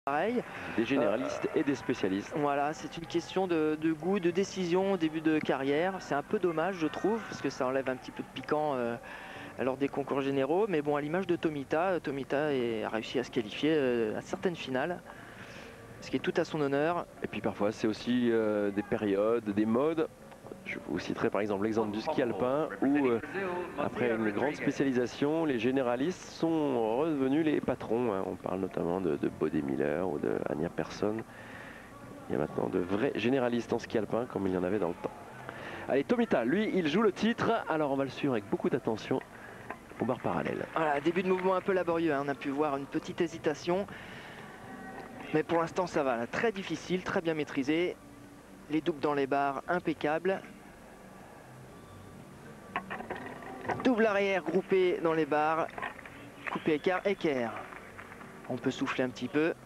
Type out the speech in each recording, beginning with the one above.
pareil. Des généralistes et des spécialistes. Voilà, c'est une question de goût, de décision au début de carrière. C'est un peu dommage, je trouve, parce que ça enlève un petit peu de piquant lors des concours généraux. Mais bon, à l'image de Tomita, Tomita a réussi à se qualifier à certaines finales, ce qui est tout à son honneur. Et puis parfois, c'est aussi des périodes, des modes. Je vous citerai par exemple l'exemple du ski alpin où, après une grande spécialisation, les généralistes sont redevenus les patrons. On parle notamment de Bode Miller ou de Anja Persson. Il y a maintenant de vrais généralistes en ski alpin comme il y en avait dans le temps. Allez, Tomita, lui, il joue le titre. Alors on va le suivre avec beaucoup d'attention aux barres parallèles. Voilà, début de mouvement un peu laborieux, hein. On a pu voir une petite hésitation. Mais pour l'instant, ça va. Là. Très difficile, très bien maîtrisé. Les doubles dans les barres, impeccable. Double arrière groupé dans les barres. Coupé écart, équerre. On peut souffler un petit peu.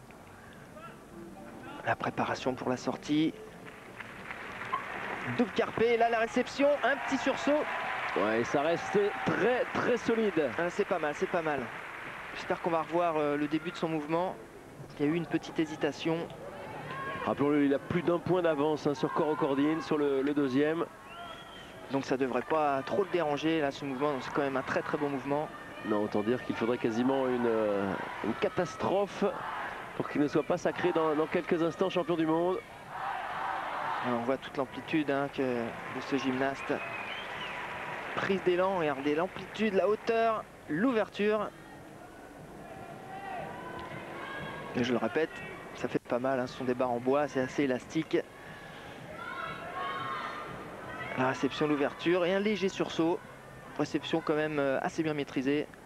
La préparation pour la sortie. Double carpé, là la réception, un petit sursaut. Ouais, ça reste très solide. Ah, c'est pas mal, c'est pas mal. J'espère qu'on va revoir le début de son mouvement. Il y a eu une petite hésitation. Rappelons-le, il a plus d'un point d'avance sur Coro Cordin sur le deuxième. Donc ça devrait pas trop le déranger là ce mouvement. C'est quand même un très bon mouvement. Non, autant dire qu'il faudrait quasiment une catastrophe pour qu'il ne soit pas sacré dans quelques instants champion du monde. Alors, on voit toute l'amplitude de ce gymnaste. Prise d'élan, regardez l'amplitude, la hauteur, l'ouverture. Et je le répète, ça fait pas mal, ce sont des barres en bois, c'est assez élastique. La réception, l'ouverture et un léger sursaut. Réception quand même assez bien maîtrisée.